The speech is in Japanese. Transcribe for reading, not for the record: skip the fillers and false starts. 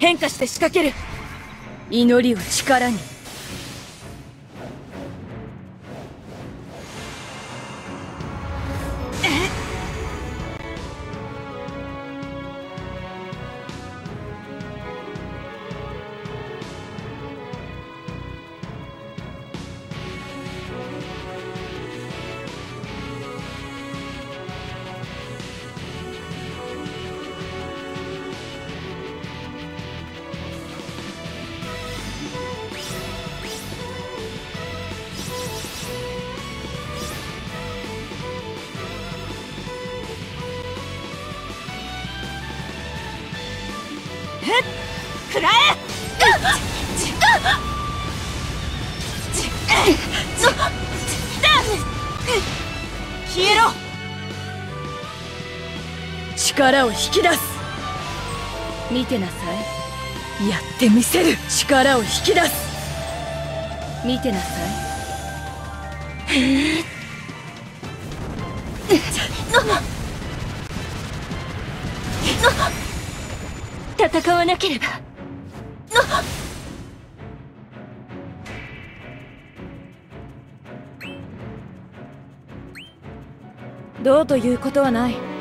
変化して仕掛ける。祈りを力に。 くらえ。消えろ。 力を引き出す。見てなさい。やってみせる。力を引き出す。見てなさい。 戦わなければ。 どうということはない。